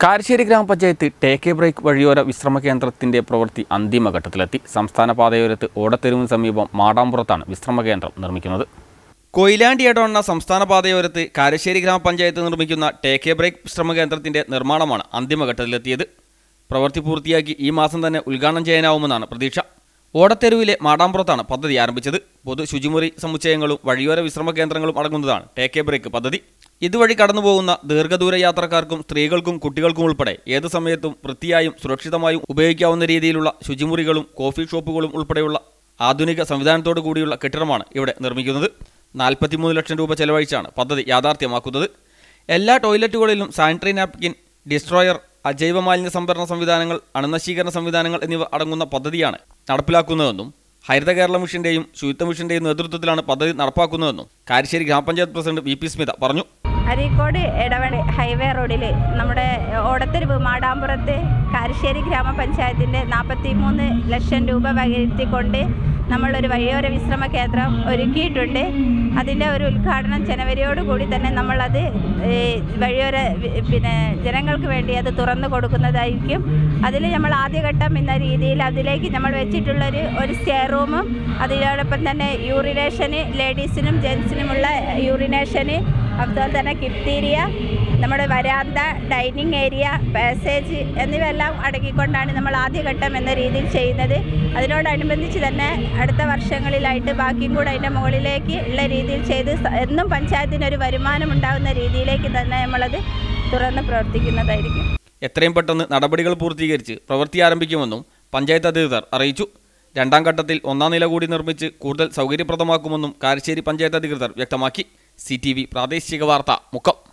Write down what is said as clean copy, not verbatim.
കാരശ്ശേരി ഗ്രാമപഞ്ചായത്ത് take A break വഴിയോര വിശ്രമ കേന്ദ്രത്തിന്റെ പ്രവൃത്തി അന്തിമഘട്ടത്തിലെത്തി. സംസ്ഥാന പാതയോരത്ത് ഓടത്തെരുവിന് സമീപം മാടാമ്പുറത്താണ് വിശ്രമ കേന്ദ്രം നിർമ്മിക്കുന്നത്. കൊയിലാണ്ടി ഇടവണ്ണ സംസ്ഥാന പാതയോരത്ത് കാരശ്ശേരി ഗ്രാമപഞ്ചായത്ത് നിർമ്മിക്കുന്ന ടേക്ക് എ ബ്രേക്ക് വിശ്രമ കേന്ദ്രത്തിന്റെ നിർമ്മാണമാണ് അന്തിമഘട്ടത്തിലെത്തിയത്. പ്രവൃത്തി പൂർത്തിയാക്കി ഈ മാസം തന്നെ ഉദ്ഘാടനം ചെയ്യാനാവുമെന്നാണ് പ്രതീക്ഷ. ഓടത്തെരുവിലെ മാടാമ്പുറത്താണ് പദ്ധതി ആരംഭിച്ചത്. പൊതു ശുചിമുറി സമുച്ചയങ്ങളും വഴിയോര വിശ്രമ കേന്ദ്രങ്ങളും അടങ്ങുന്നതാണ് ടേക്ക് എ ബ്രേക്ക് പദ്ധതി. ഇതുവഴി കടന്നുപോകുന്ന ദീർഘദൂര യാത്രക്കാർക്കും സ്ത്രീകൾക്കും കുട്ടികൾക്കും ഉൾപ്പെടെ ഏത് സമയത്തും വൃത്തിയായും സുരക്ഷിതമായും ഉപയോഗിക്കാവുന്ന രീതിയിലുള്ള ശുചിമുറികളും കോഫി ഷോപ്പുകളും ഉൾപ്പെടെയുള്ള ആധുനിക സംവിധാനത്തോടു കൂടിയുള്ള കെട്ടിടമാണ് ഇവിടെ നിർമ്മിക്കുന്നത്. 43 ലക്ഷം രൂപ ചെലവഴിച്ചാണ് പദ്ധതി യാഥാർത്ഥ്യമാക്കുന്നത്. എല്ലാ ടോയ്ലറ്റുകളിലും സാനിറ്ററി നാപ്കിൻ, ഡിസ്ട്രോയർ, അജൈവ മാലിന്യ സംഭരണ സംവിധാനങ്ങൾ, അണുനശീകരണ സംവിധാനങ്ങൾ എന്നിവ അടങ്ങുന്ന പദ്ധതിയാണ് നടപ്പിലാക്കുന്നതെന്നും ഹരിത കേരള മിഷന്റെയും ശുചിത്വ മിഷന്റെയും നേതൃത്വത്തിലാണ് പദ്ധതി നടപ്പാക്കുന്നതെന്നും കാരശ്ശേരി ഗ്രാമപഞ്ചായത്ത് പ്രസിഡന്റ് വി പി സ്മിത പറഞ്ഞു. അരീക്കോട് എടവണ ഹൈവേ റോഡിൽ നമ്മുടെ ഓടത്തെരുവ് മാടാമ്പുറത്ത് കാരശ്ശേരി ഗ്രാമപഞ്ചായത്തിൻ്റെ 43 ലക്ഷം രൂപ വകയിരുത്തിക്കൊണ്ട് നമ്മളൊരു വഴിയോര വിശ്രമ കേന്ദ്രം ഒരുക്കിയിട്ടുണ്ട്. അതിൻ്റെ ഒരു ഉദ്ഘാടനം ജനുവരിയോടുകൂടി തന്നെ നമ്മളത് വഴിയോര ജനങ്ങൾക്ക് വേണ്ടി അത് തുറന്നു കൊടുക്കുന്നതായിരിക്കും. അതിൽ നമ്മൾ ആദ്യഘട്ടം എന്ന രീതിയിൽ അതിലേക്ക് നമ്മൾ വെച്ചിട്ടുള്ളൊരു സ്റ്റെയർ റൂമും അതിനോടൊപ്പം തന്നെ യൂറിനേഷന്, ലേഡീസിനും ജെൻസിനുമുള്ള യൂറിനേഷന്, അതുപോലെ തന്നെ കിപ്തീരിയ, നമ്മുടെ വരാന്ത, ഡൈനിങ് ഏരിയ, പാസേജ് എന്നിവയെല്ലാം അടങ്ങിക്കൊണ്ടാണ് നമ്മൾ ആദ്യഘട്ടം എന്ന രീതിയിൽ ചെയ്യുന്നത്. അതിനോടനുബന്ധിച്ച് തന്നെ അടുത്ത വർഷങ്ങളിലായിട്ട് ബാക്കിയും കൂടെ അതിൻ്റെ മുകളിലേക്ക് ഉള്ള രീതിയിൽ ചെയ്ത് എന്നും പഞ്ചായത്തിനൊരു വരുമാനം ഉണ്ടാകുന്ന രീതിയിലേക്ക് തന്നെ നമ്മളത് തുറന്ന് പ്രവർത്തിക്കുന്നതായിരിക്കും. എത്രയും പെട്ടെന്ന് നടപടികൾ പൂർത്തീകരിച്ച് പ്രവൃത്തി ആരംഭിക്കുമെന്നും പഞ്ചായത്ത് അധികൃതർ അറിയിച്ചു. രണ്ടാം ഘട്ടത്തിൽ 1-ാം നില കൂടി നിർമ്മിച്ച് കൂടുതൽ സൗകര്യപ്രദമാക്കുമെന്നും കാരശ്ശേരി പഞ്ചായത്ത് അധികൃതർ വ്യക്തമാക്കി. CTV പ്രാദേശിക വാർത്ത മുക്കം.